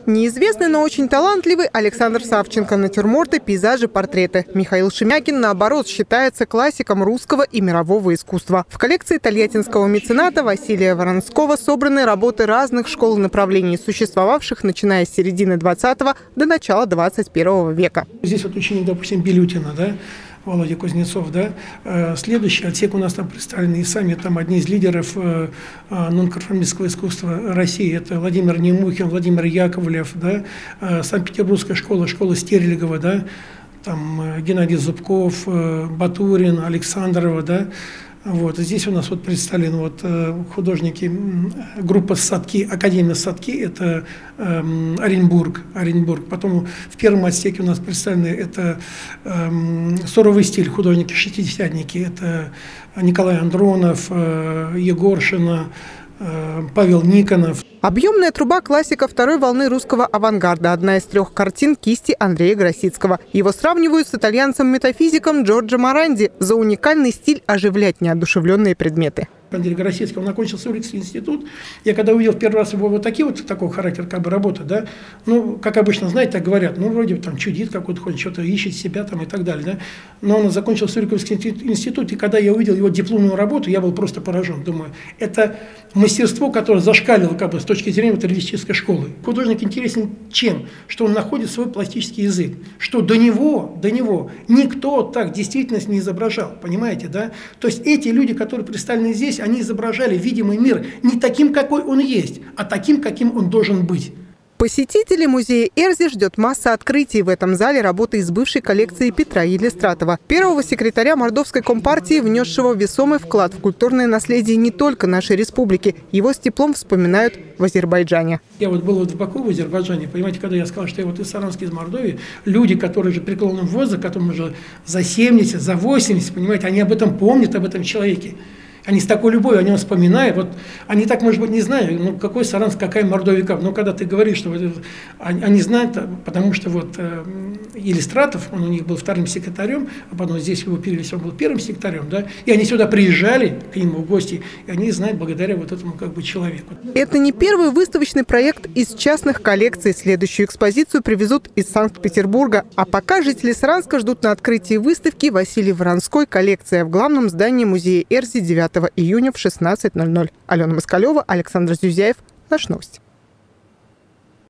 Неизвестный, но очень талантливый Александр Савченко. Натюрморты, пейзажи, портреты. Михаил Шемякин, наоборот, считается классиком русского и мирового искусства. В коллекции тольяттинского мецената Василия Воронского собраны работы разных школ и направлений, существовавших начиная с середины 20-го до начала 21 века. Здесь вот ученик, допустим, Белютина, да? Володя Кузнецов, да. Следующий отсек у нас там представлены и сами там одни из лидеров нонконформистского искусства России. Это Владимир Немухин, Владимир Яковлев, да. Санкт-Петербургская школа, школа Стерлигова, да. Там Геннадий Зубков, Батурин, Александрова, да. Вот. Здесь у нас вот представлены вот художники, группа «Садки», Академия «Садки», это Оренбург. Потом в первом отсеке у нас представлены это суровый стиль, художники-шестидесятники, это Николай Андронов, Егоршина, Павел Никонов. Объемная труба классика второй волны русского авангарда. Одна из 3 картин кисти Андрея Гросицкого. Его сравнивают с итальянцем-метафизиком Джорджо Моранди за уникальный стиль оживлять неодушевленные предметы. Андрей Гросицкий, он окончил Сурикский институт. Я когда увидел в первый раз его вот такого характера как бы работы, да, ну, как обычно, знаете, так говорят, ну, вроде там чудит какой-то, ходит, что-то ищет себя там и так далее, да. Но он закончил Сурикский институт, и когда я увидел его дипломную работу, я был просто поражен. Думаю, это мастерство, которое зашкалило как бы с точки зрения теоретической школы. Художник интересен чем? Что он находит свой пластический язык, что до него никто так действительность не изображал, понимаете, да? То есть эти люди, которые представлены здесь, они изображали видимый мир не таким, какой он есть, а таким, каким он должен быть. Посетителей музея Эрзи ждет масса открытий. В этом зале работы из бывшей коллекции Петра Елистратова, первого секретаря Мордовской компартии, внесшего весомый вклад в культурное наследие не только нашей республики. Его с теплом вспоминают в Азербайджане. Я вот был вот в Баку, в Азербайджане, понимаете, когда я сказал, что я вот из Саранска, из Мордовии, люди, которые же преклонным возрастом, которым уже за 70, за 80, понимаете, они об этом помнят, об этом человеке. Они с такой любовью о нем вспоминают. Вот они так, может быть, не знают, ну, какой Саранск, какая Мордовия. Но когда ты говоришь, что они знают, потому что вот Елистратов, он у них был вторым секретарем, а потом здесь его перевели, он был первым секретарем, да, и они сюда приезжали к нему в гости, и они знают благодаря вот этому как бы человеку. Это не первый выставочный проект из частных коллекций. Следующую экспозицию привезут из Санкт-Петербурга. А пока жители Саранска ждут на открытии выставки Василий Воронской «Коллекция» в главном здании музея Эрзи 9 июня в 16:00. Алена Москалева, Александр Зюзяев. Наши новости.